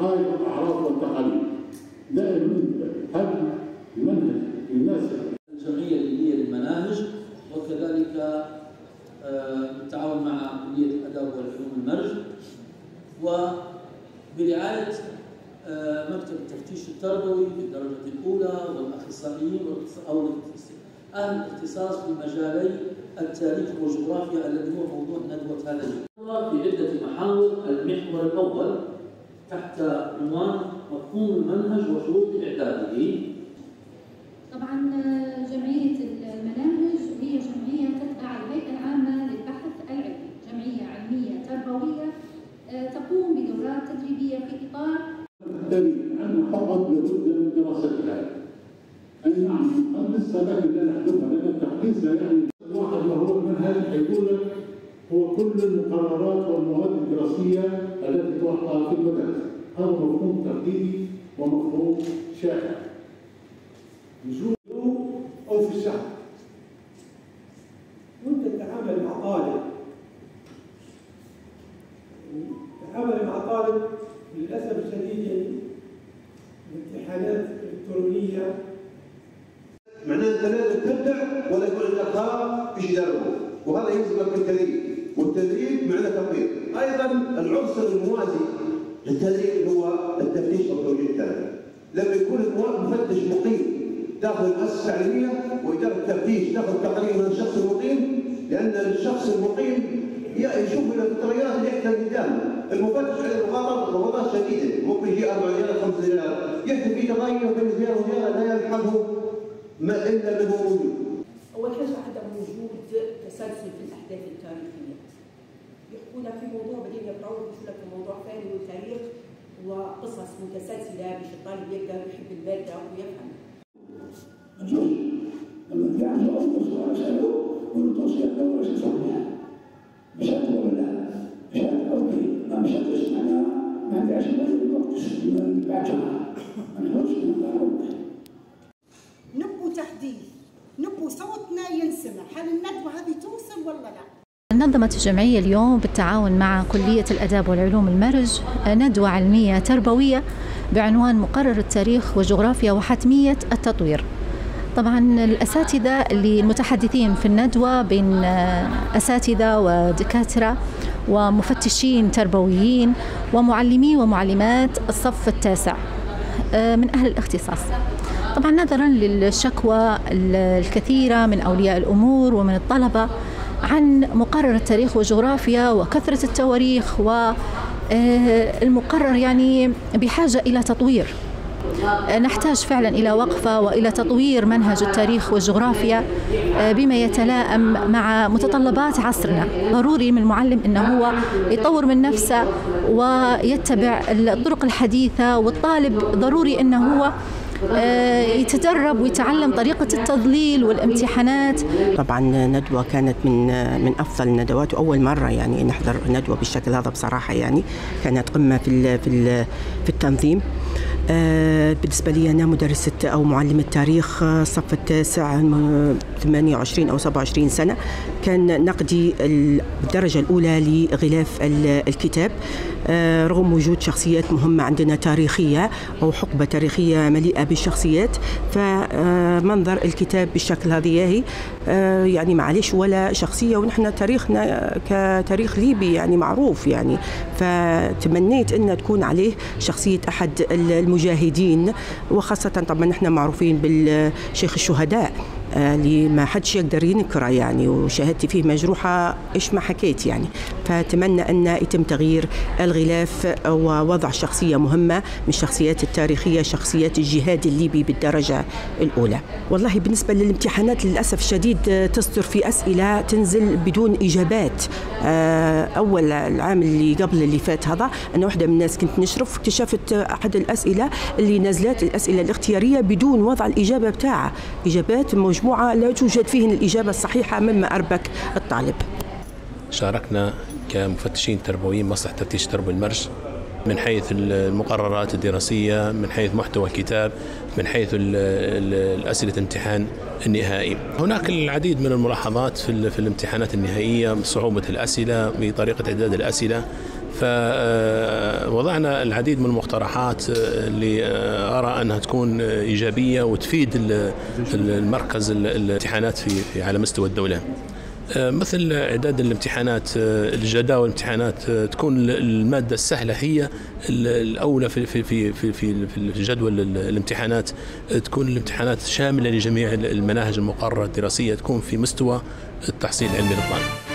العقائد والاعراف والتقاليد. دائما هل المنهج يناسب الجمعيه الدينيه للمناهج، وكذلك بالتعاون مع كليه الاداب والعلوم المرج، وبرعايه مكتب التفتيش التربوي بالدرجه الاولى والاخصائيين او اهل الاختصاص في مجالي التاريخ والجغرافيا الذي هو موضوع ندوه هذا اليوم. في عده محاور. المحور الاول تحت عنوان مفهوم المنهج وشروط اعداده. طبعا جمعيه المناهج هي جمعيه تتبع الهيئه العامه للبحث العلمي، جمعيه علميه تربويه تقوم بدورات تدريبيه في اطار أنه فقط لابد من دراستها. أي نعم نقدس لكن لا نحدثها، لأن التحديث لا يعني الواحد وهو المنهج يقول لك هو كل المقررات والمواد الدراسية التي توقع في المدارس. هذا مفهوم تقليدي ومفهوم شائع. نزول أو في الشهر وأنت تتعامل مع طالب، تتعامل مع طالب للأسف الشديد يعني الامتحانات الإلكترونية، معناه أنت لازم تبدع ولا يكون عندك خطأ في يدربه، وهذا يلزمك بالتدريب، والتدريب معناه تطوير. أيضا العنصر الموازي للتدريب هو التفتيش والتوجيه التعليمي. لما يكون المفتش مقيم داخل المؤسسة التعليمية ويدير التفتيش داخل تقرير من الشخص المقيم، لأن الشخص المقيم يشوف التغيرات اللي يحتاج قدامه. المفتش عليه ضغوطات شديده، ممكن يجي 4 ريال 5 ريال، يحدث في تغير بين زياده وزياده لا يلحقه ما الا من هو موجود. اول حاجه عدم وجود تسلسل في الاحداث التاريخيه. يحكوا لك في موضوع بعدين يرجعوا يحكوا لك في موضوع ثاني والتاريخ وقصص متسلسله باش الطالب يقدر يحب الماده ويفهم. لما تعرفوا أول سؤال سألوه قلت توصية أول شيء صحيح. مشات ولا لا؟ مشات أوكي، ما مشاتش أنا ما عنديش الوقت بعد شهر. ما نحوش نبو تحديث، نبو صوتنا ينسمع، هل الندوة هذه توصل ولا لا؟ نظمت الجمعية اليوم بالتعاون مع كلية الآداب والعلوم المرج ندوة علمية تربوية بعنوان مقرر التاريخ والجغرافيا وحتمية التطوير. طبعا الأساتذة اللي المتحدثين في الندوة بين أساتذة ودكاترة ومفتشين تربويين ومعلمي ومعلمات الصف التاسع من أهل الاختصاص. طبعا نظرا للشكوى الكثيرة من أولياء الأمور ومن الطلبة عن مقرر التاريخ والجغرافيا وكثرة التواريخ، والمقرر يعني بحاجة إلى تطوير. نحتاج فعلا إلى وقفة وإلى تطوير منهج التاريخ والجغرافيا بما يتلائم مع متطلبات عصرنا. ضروري من المعلم أنه هو يطور من نفسه ويتبع الطرق الحديثة، والطالب ضروري أنه هو يتدرب ويتعلم طريقة التضليل والامتحانات. طبعا ندوة كانت من أفضل الندوات، وأول مرة يعني نحضر ندوة بالشكل هذا بصراحة. يعني كانت قمة في التنظيم. بالنسبة لي أنا مدرسة أو معلمة تاريخ الصف التاسع 28 أو 27 سنة. كان نقدي الدرجة الأولى لغلاف الكتاب، رغم وجود شخصيات مهمة عندنا تاريخية أو حقبة تاريخية مليئة بالشخصيات، فمنظر الكتاب بالشكل هذه يعني معلش ولا شخصية، ونحن تاريخنا كتاريخ ليبي يعني معروف يعني، فتمنيت أن تكون عليه شخصية أحد المجاهدين، وخاصة طبعا نحن معروفين بالشيخ الشهداء اللي ما حدش يقدر ينكره يعني، وشهادتي فيه مجروحة إيش ما حكيت يعني. فأتمنى أن يتم تغيير الغلاف ووضع شخصية مهمة من الشخصيات التاريخية، شخصيات الجهاد الليبي بالدرجة الأولى. والله بالنسبة للامتحانات للأسف الشديد تصدر في أسئلة تنزل بدون إجابات. أول العام اللي قبل اللي فات هذا أنا واحدة من الناس كنت نشرف، اكتشفت أحد الأسئلة اللي نزلت الأسئلة الاختيارية بدون وضع الإجابة بتاعها، إجابات مجموعة لا توجد فيهن الإجابة الصحيحة مما أربك الطالب. شاركنا كمفتشين تربويين مصلحة تفتيش تربوي المرج من حيث المقررات الدراسية، من حيث محتوى الكتاب، من حيث الأسئلة الامتحان النهائي. هناك العديد من الملاحظات في الامتحانات النهائية، صعوبة الأسئلة، بطريقة إعداد الأسئلة، فوضعنا العديد من المقترحات اللي أرى أنها تكون إيجابية وتفيد المركز الامتحانات على مستوى الدولة، مثل إعداد الامتحانات، الجداول الامتحانات تكون المادة السهلة هي الأولى في جدول الامتحانات، تكون الامتحانات شاملة لجميع المناهج المقررة الدراسية، تكون في مستوى التحصيل العلمي للطالب.